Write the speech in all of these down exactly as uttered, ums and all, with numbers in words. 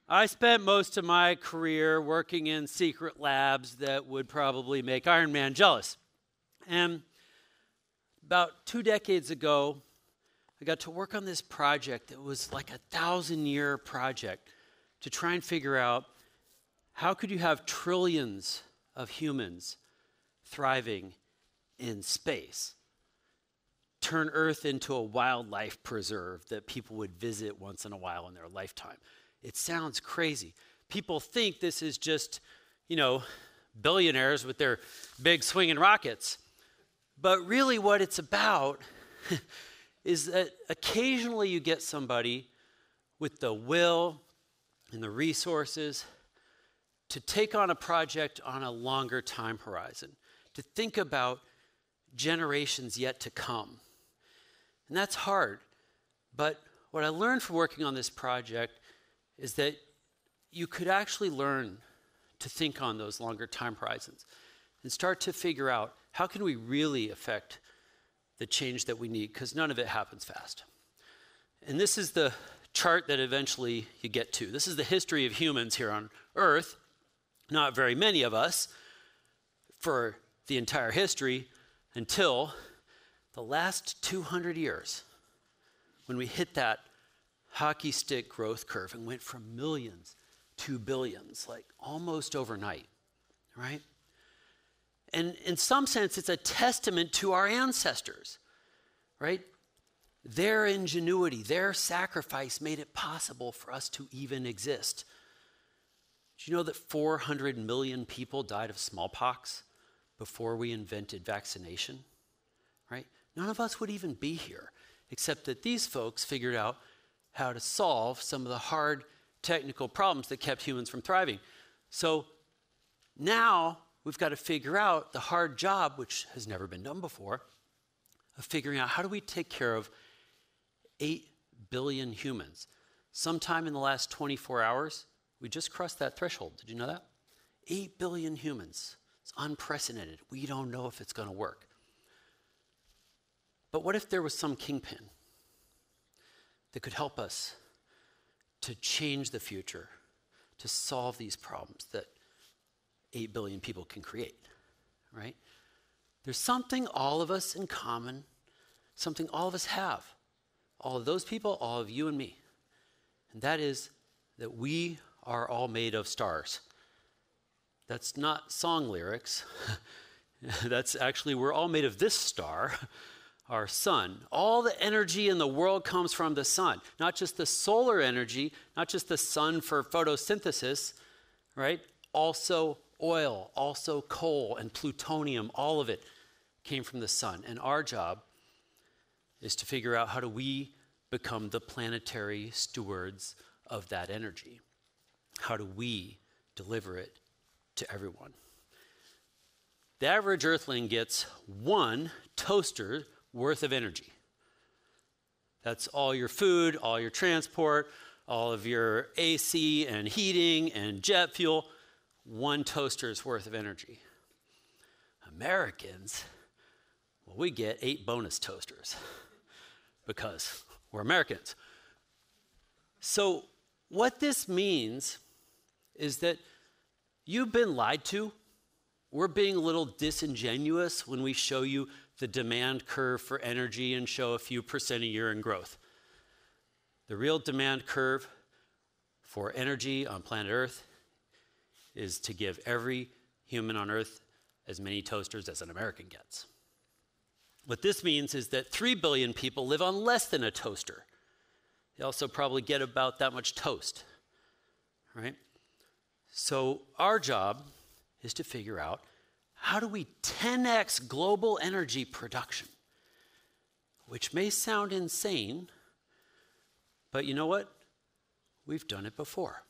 I spent most of my career working in secret labs that would probably make Iron Man jealous. And about two decades ago, I got to work on this project that was like a thousand-year project to try and figure out how could you have trillions of humans thriving in space, turn Earth into a wildlife preserve that people would visit once in a while in their lifetime. It sounds crazy. People think this is just, you know, billionaires with their big swinging rockets. But really what it's about is that occasionally you get somebody with the will and the resources to take on a project on a longer time horizon, to think about generations yet to come. And that's hard. But what I learned from working on this project is that you could actually learn to think on those longer time horizons and start to figure out how can we really affect the change that we need, because none of it happens fast. And this is the chart that eventually you get to. This is the history of humans here on Earth. Not very many of us for the entire history until the last two hundred years, when we hit that hockey stick growth curve and went from millions to billions, like almost overnight, right? And in some sense, it's a testament to our ancestors, right? Their ingenuity, their sacrifice made it possible for us to even exist. Do you know that four hundred million people died of smallpox before we invented vaccination, right? None of us would even be here, except that these folks figured out how to solve some of the hard technical problems that kept humans from thriving. So now we've got to figure out the hard job, which has never been done before, of figuring out how do we take care of eight billion humans. Sometime in the last twenty-four hours, we just crossed that threshold. Did you know that? eight billion humans. It's unprecedented. We don't know if it's going to work. But what if there was some kingpin that could help us to change the future, to solve these problems that eight billion people can create, right? There's something all of us in common, something all of us have. All of those people, all of you and me. And that is that we are all made of stars. That's not song lyrics. That's actually, we're all made of this star, our sun. All the energy in the world comes from the sun. Not just the solar energy, not just the sun for photosynthesis, right? Also oil, also coal and plutonium, all of it came from the sun. And our job is to figure out how do we become the planetary stewards of that energy. How do we deliver it to everyone? The average earthling gets one toaster worth of energy. That's all your food, all your transport, all of your A C and heating and jet fuel. One toaster's worth of energy. Americans, well, we get eight bonus toasters because we're Americans. So what this means is that you've been lied to. We're being a little disingenuous when we show you the demand curve for energy and show a few percent a year in growth. The real demand curve for energy on planet Earth is to give every human on Earth as many toasters as an American gets. What this means is that three billion people live on less than a toaster. They also probably get about that much toast, right? So our job is to figure out how do we ten x global energy production, which may sound insane, but you know what? We've done it before.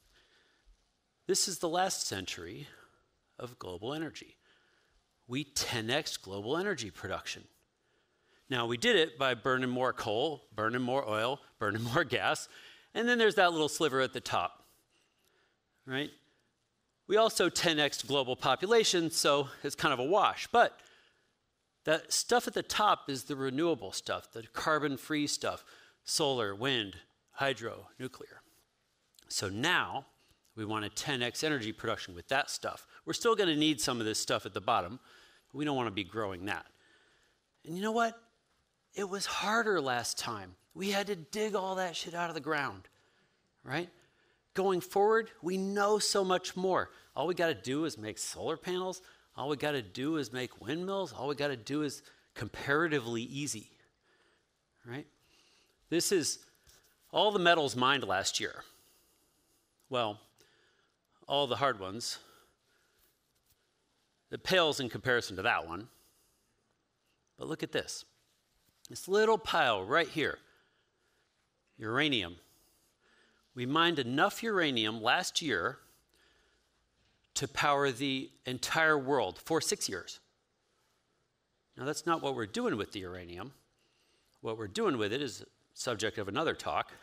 This is the last century of global energy. We ten x'd global energy production. Now, we did it by burning more coal, burning more oil, burning more gas, and then there's that little sliver at the top, right? We also ten x'd global population, so it's kind of a wash. But that stuff at the top is the renewable stuff, the carbon-free stuff, solar, wind, hydro, nuclear. So now we want a ten x energy production with that stuff. We're still going to need some of this stuff at the bottom. We don't want to be growing that. And you know what? It was harder last time. We had to dig all that shit out of the ground, right? Going forward, we know so much more. All we got to do is make solar panels. All we got to do is make windmills. All we got to do is comparatively easy, right? This is all the metals mined last year. Well, all the hard ones. It pales in comparison to that one. But look at this. This little pile right here, uranium. We mined enough uranium last year to power the entire world for six years. Now, that's not what we're doing with the uranium. What we're doing with it is subject of another talk.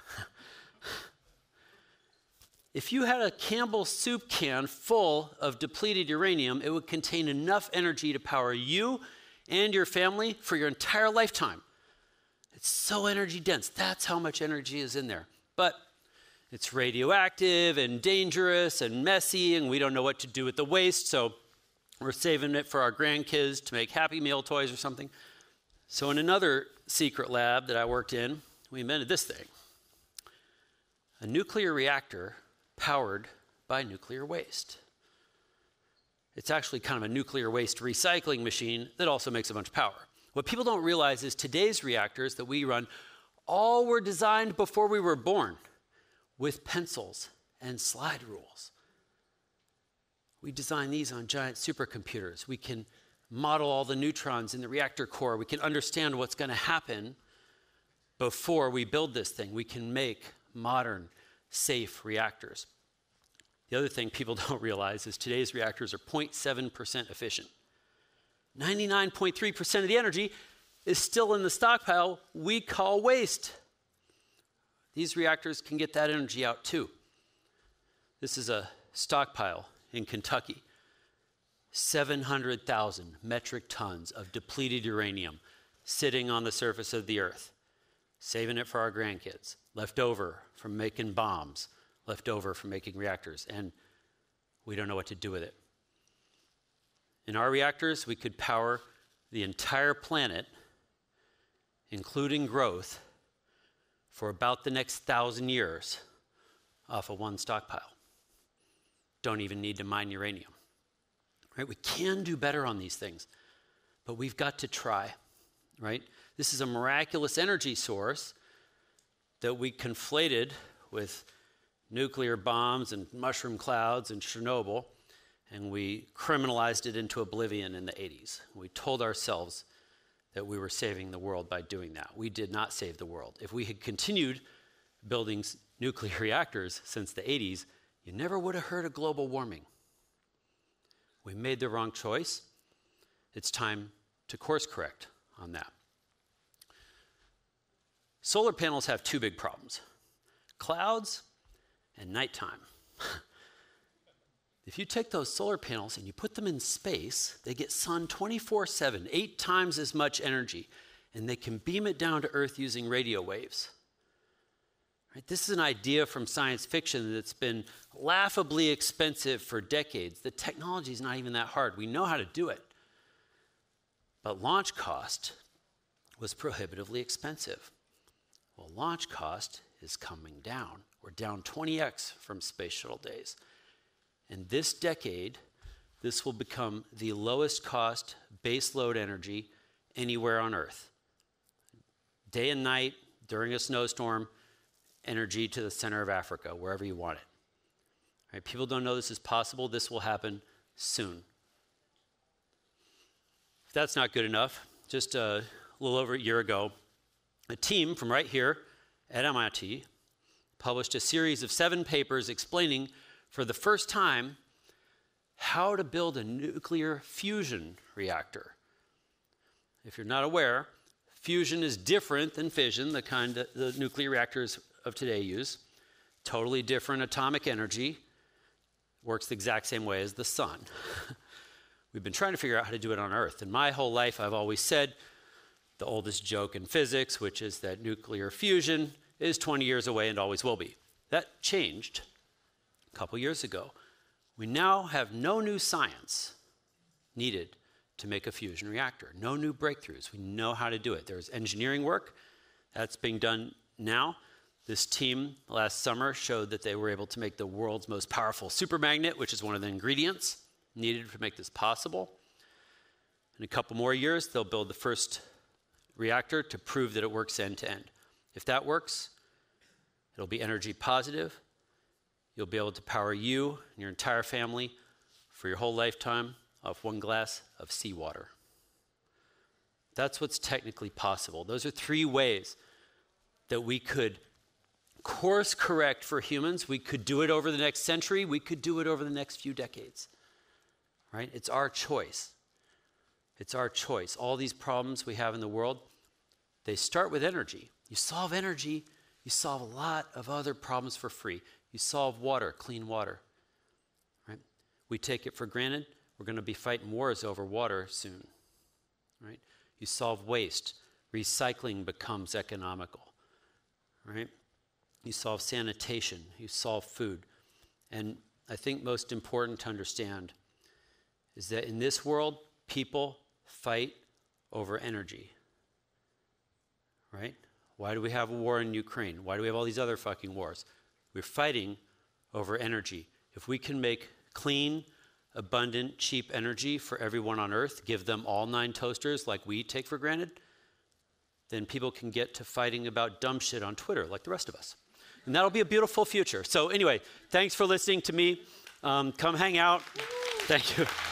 If you had a Campbell's soup can full of depleted uranium, it would contain enough energy to power you and your family for your entire lifetime. It's so energy dense. That's how much energy is in there. But it's radioactive and dangerous and messy, and we don't know what to do with the waste, so we're saving it for our grandkids to make Happy Meal toys or something. So in another secret lab that I worked in, we invented this thing. A nuclear reactor powered by nuclear waste. It's actually kind of a nuclear waste recycling machine that also makes a bunch of power. What people don't realize is today's reactors that we run all were designed before we were born with pencils and slide rules. We design these on giant supercomputers. We can model all the neutrons in the reactor core. We can understand what's going to happen before we build this thing. We can make modern, safe reactors. The other thing people don't realize is today's reactors are zero point seven percent efficient. ninety-nine point three percent of the energy is still in the stockpile we call waste. These reactors can get that energy out too. This is a stockpile in Kentucky. seven hundred thousand metric tons of depleted uranium sitting on the surface of the earth, saving it for our grandkids, left over from making bombs, left over from making reactors, and we don't know what to do with it. In our reactors, we could power the entire planet, including growth, for about the next thousand years off of one stockpile. Don't even need to mine uranium. Right? We can do better on these things, but we've got to try, right? This is a miraculous energy source that we conflated with nuclear bombs and mushroom clouds and Chernobyl, and we criminalized it into oblivion in the eighties. We told ourselves that we were saving the world by doing that. We did not save the world. If we had continued building nuclear reactors since the eighties, you never would have heard of global warming. We made the wrong choice. It's time to course correct on that. Solar panels have two big problems: clouds and nighttime. If you take those solar panels and you put them in space, they get sun twenty-four seven, eight times as much energy, and they can beam it down to Earth using radio waves. Right? This is an idea from science fiction that's been laughably expensive for decades. The technology is not even that hard. We know how to do it. But launch cost was prohibitively expensive. Well, launch cost is coming down. We're down twenty x from space shuttle days. And this decade, this will become the lowest cost baseload energy anywhere on Earth. Day and night, during a snowstorm, energy to the center of Africa, wherever you want it. Right? People don't know this is possible. This will happen soon. If that's not good enough, just a little over a year ago, a team from right here at M I T published a series of seven papers explaining for the first time how to build a nuclear fusion reactor. If you're not aware, fusion is different than fission, the kind that the nuclear reactors of today use. Totally different atomic energy. Works the exact same way as the sun. We've been trying to figure out how to do it on Earth. And my whole life, I've always said the oldest joke in physics, which is that nuclear fusion is twenty years away and always will be. That changed couple years ago. We now have no new science needed to make a fusion reactor. No new breakthroughs. We know how to do it. There's engineering work that's being done now. This team last summer showed that they were able to make the world's most powerful supermagnet, which is one of the ingredients needed to make this possible. In a couple more years, they'll build the first reactor to prove that it works end to end. If that works, it'll be energy positive. You'll be able to power you and your entire family for your whole lifetime off one glass of seawater. That's what's technically possible. Those are three ways that we could course correct for humans. We could do it over the next century. We could do it over the next few decades. Right? It's our choice. It's our choice. All these problems we have in the world, they start with energy. You solve energy, you solve a lot of other problems for free. You solve water, clean water. Right? We take it for granted. We're going to be fighting wars over water soon. Right? You solve waste. Recycling becomes economical. Right? You solve sanitation. You solve food. And I think most important to understand is that in this world, people fight over energy. Right? Why do we have a war in Ukraine? Why do we have all these other fucking wars? We're fighting over energy. If we can make clean, abundant, cheap energy for everyone on Earth, give them all nine toasters like we take for granted, then people can get to fighting about dumb shit on Twitter like the rest of us. And that'll be a beautiful future. So anyway, thanks for listening to me. Um, come hang out. Thank you.